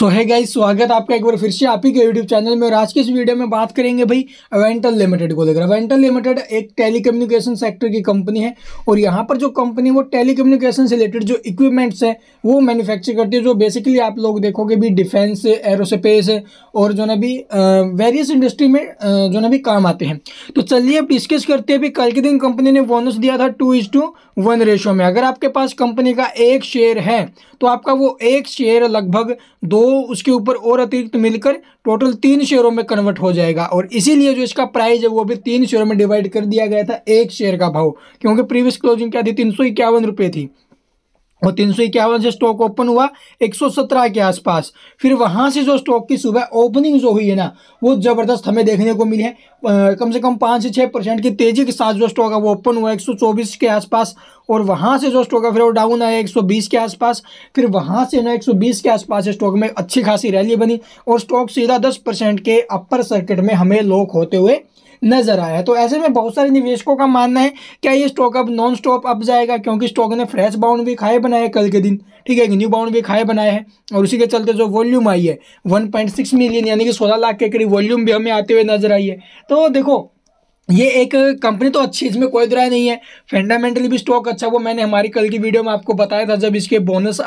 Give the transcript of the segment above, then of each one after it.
सो है गाइस, स्वागत आपका एक बार फिर से आप ही के यूट्यूब चैनल में। और आज के इस वीडियो में बात करेंगे भाई अवेंटल लिमिटेड को लेकर। अवेंटल लिमिटेड एक टेलीकम्युनिकेशन सेक्टर की कंपनी है और यहाँ पर जो कंपनी वो टेलीकम्युनिकेशन से रिलेटेड जो इक्विपमेंट्स है वो मैन्युफैक्चर करती है, जो बेसिकली आप लोग देखोगे भी डिफेंस, एरोस्पेस और जो ना भी वेरियस इंडस्ट्री में जो ना भी काम आते हैं। तो चलिए अब डिस्कस करते हैं। भी कल के दिन कंपनी ने बोनस दिया था 2:1 रेशो में। अगर आपके पास कंपनी का एक शेयर है तो आपका वो एक शेयर लगभग दो उसके ऊपर और अतिरिक्त मिलकर टोटल 3 शेयरों में कन्वर्ट हो जाएगा। और इसीलिए जो इसका प्राइस है वो भी 3 शेयरों में डिवाइड कर दिया गया था एक शेयर का भाव, क्योंकि प्रीवियस क्लोजिंग क्या थी, 351 रुपये थी और 351 से स्टॉक ओपन हुआ 117 के आसपास। फिर वहां से जो स्टॉक की सुबह ओपनिंग जो हुई है ना वो जबरदस्त हमें देखने को मिली है। कम से कम 5 से 6% की तेजी के साथ जो स्टॉक है वो ओपन हुआ 124 के आसपास और वहां से जो स्टॉक है फिर वो डाउन आया 120 के आसपास। फिर वहां से ना 120 के आसपास स्टॉक में अच्छी खासी रैली बनी और स्टॉक सीधा 10% के अपर सर्किट में हमें लॉक होते हुए नजर आया है। तो ऐसे में बहुत सारे निवेशकों का मानना है क्या ये स्टॉक अब नॉन स्टॉप अप जाएगा, क्योंकि स्टॉक ने फ्रेश बाउंड भी खाए बनाए कल के दिन, ठीक है, न्यू बाउंड भी खाए बनाए हैं और उसी के चलते जो वॉल्यूम आई है 1.6 मिलियन यानी कि 16 लाख के करीब वॉल्यूम भी हमें आते हुए नजर आई है। तो देखो ये एक कंपनी तो अच्छी, इसमें कोई दुराय नहीं है। फंडामेंटली भी स्टॉक अच्छा, वो मैंने हमारी कल की वीडियो में आपको बताया था जब इसके बोनस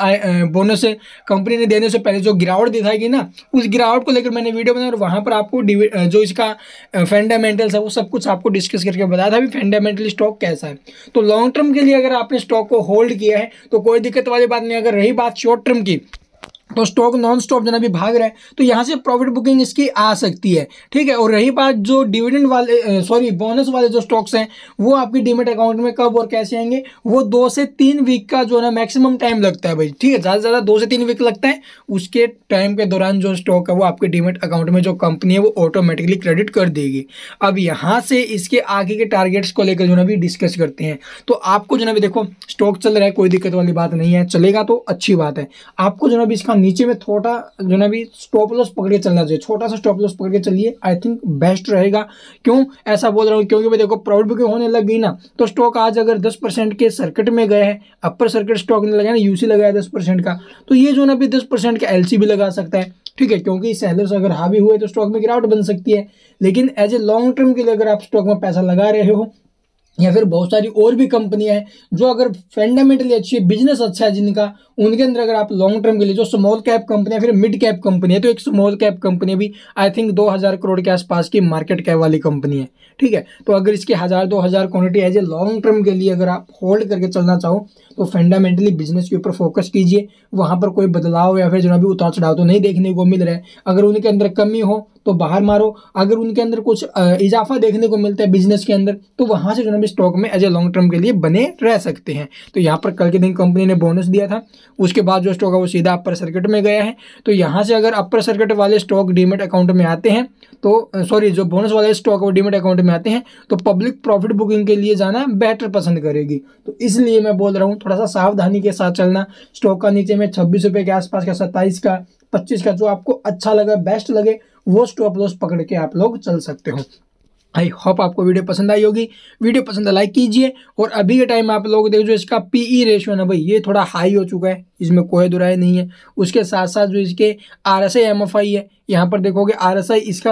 कंपनी ने देने से पहले जो गिरावट दिखाई गई ना, उस गिरावट को लेकर मैंने वीडियो बनाया और वहां पर आपको जो इसका फंडामेंटल्स है वो सब कुछ आपको डिस्कस करके बताया था भी फंडामेंटली स्टॉक कैसा है। तो लॉन्ग टर्म के लिए अगर आपने स्टॉक को होल्ड किया है तो कोई दिक्कत वाली बात नहीं। अगर रही बात शॉर्ट टर्म की तो स्टॉक नॉन स्टॉप जो ना भी भाग रहा है तो यहाँ से प्रॉफिट बुकिंग इसकी आ सकती है, ठीक है। और रही बात जो डिविडेंड वाले बोनस वाले जो स्टॉक्स हैं वो आपकी डीमेट अकाउंट में कब और कैसे आएंगे, वो 2 से 3 वीक का जो है ना मैक्सिमम टाइम लगता है भाई, ठीक है, ज़्यादा से ज़्यादा 2 से 3 वीक लगता है। उसके टाइम के दौरान जो स्टॉक है वो आपके डीमेट अकाउंट में जो कंपनी है वो ऑटोमेटिकली क्रेडिट कर देगी। अब यहाँ से इसके आगे के टारगेट्स को लेकर जो ना भी डिस्कस करते हैं। तो आपको जो ना भी देखो स्टॉक चल रहा है, कोई दिक्कत वाली बात नहीं है, चलेगा तो अच्छी बात है। आपको जो ना भी इसका नीचे में थोड़ा जो ना भी स्टॉप लॉस पकड़ के चलना चाहिए, छोटा सा स्टॉप लॉस पकड़ के चलिए, आई थिंक बेस्ट रहेगा। क्यों ऐसा बोल रहा हूँ, क्योंकि भाई देखो प्रॉफिट बुकिंग होने लग गई ना तो स्टॉक आज अगर 10% के सर्किट में गए हैं, अपर सर्किट स्टॉक ने लगाया ना, यूसी लगाया 10% का, तो ये जो ना भी 10% का एलसी भी लगा सकता है, ठीक है, क्योंकि सेलर्स अगर हावी हुए तो स्टॉक में गिरावट बन सकती है। लेकिन एज ए लॉन्ग टर्म के लिए अगर आप स्टॉक में पैसा लगा रहे हो या फिर बहुत सारी और भी कंपनियां हैं जो अगर फंडामेंटली अच्छी है, बिजनेस अच्छा है जिनका, उनके अंदर अगर आप लॉन्ग टर्म के लिए जो स्मॉल कैप कंपनी है फिर मिड कैप कंपनी है, तो एक स्मॉल कैप कंपनी भी आई थिंक 2000 करोड़ के आसपास की मार्केट कैप वाली कंपनी है, ठीक है। तो अगर इसके 1000-2000 quantity as a long term के लिए अगर आप होल्ड करके चलना चाहो तो फंडामेंटली बिजनेस के ऊपर फोकस कीजिए। वहां पर कोई बदलाव या फिर जो भी उतार चढ़ाव तो नहीं देखने को मिल रहा है। अगर उनके अंदर कमी हो तो बाहर मारो, अगर उनके अंदर कुछ इजाफा देखने को मिलता है बिजनेस के अंदर तो वहां से जो भी स्टॉक में एज ए लॉन्ग टर्म के लिए बने रह सकते हैं। तो यहाँ पर कल के दिन कंपनी ने बोनस दिया था, उसके बाद जो स्टॉक है वो सीधा अपर सर्किट में गया है। तो यहाँ से अगर अपर सर्किट वाले स्टॉक डीमेट अकाउंट में आते हैं तो जो बोनस वाले स्टॉक है वो डीमेट अकाउंट में आते हैं तो पब्लिक प्रॉफिट बुकिंग के लिए जाना बेटर पसंद करेगी। तो इसलिए मैं बोल रहा हूँ थोड़ा सा सावधानी के साथ चलना। स्टॉक का नीचे में 26 रुपये के आसपास का, 27 का, 25 का, जो आपको अच्छा लगे बेस्ट लगे वो स्टॉप लॉस पकड़ के आप लोग चल सकते हो। आई होप आपको वीडियो पसंद आई होगी। वीडियो पसंद लाइक कीजिए। और अभी के टाइम आप लोग देखो जो इसका पीई रेशियो है ना भाई ये थोड़ा हाई हो चुका है, इसमें कोई दुराय नहीं है। उसके साथ साथ जो इसके आरएसआई एमएफआई है, यहाँ पर देखोगे आरएसआई इसका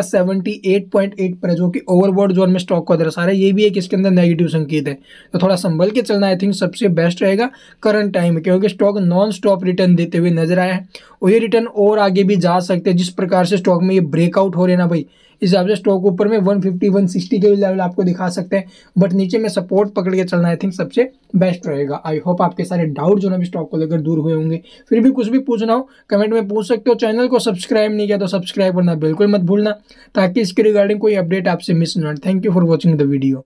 78.8 पर है, जो कि ओवरबॉट जोन में स्टॉक को दर्शा रहा है। ये भी एक इसके अंदर नेगेटिव संकेत है, तो थोड़ा संभल के चलना आई थिंक सबसे बेस्ट रहेगा करंट टाइम में, क्योंकि स्टॉक नॉन स्टॉप रिटर्न देते हुए नजर आया है और ये रिटर्न और आगे भी जा सकते हैं। जिस प्रकार से स्टॉक में ये ब्रेकआउट हो रहे हैं ना भाई, इस हिसाब से स्टॉक ऊपर में 150-160 के लेवल आपको दिखा सकते हैं, बट नीचे में सपोर्ट पकड़ के चलना आई थिंक सबसे बेस्ट रहेगा। आई होप आपके सारे डाउट जो ना भी स्टॉक को लेकर दूर हुए होंगे। फिर भी कुछ भी पूछना हो कमेंट में पूछ सकते हो। चैनल को सब्सक्राइब नहीं किया तो सब्सक्राइब करना बिल्कुल मत भूलना, ताकि इसके रिगार्डिंग कोई अपडेट आपसे मिस ना हो। Thank you for watching the video.